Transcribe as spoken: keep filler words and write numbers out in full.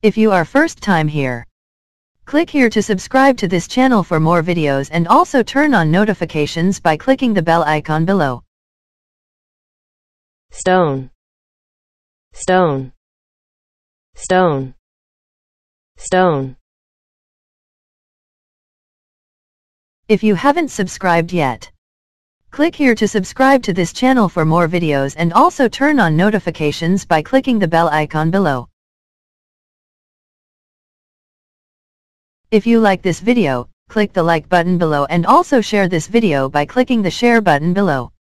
If you are first time here, click here to subscribe to this channel for more videos and also turn on notifications by clicking the bell icon below. Stone, stone, stone, stone. If you haven't subscribed yet, click here to subscribe to this channel for more videos and also turn on notifications by clicking the bell icon below. If you like this video, click the like button below and also share this video by clicking the share button below.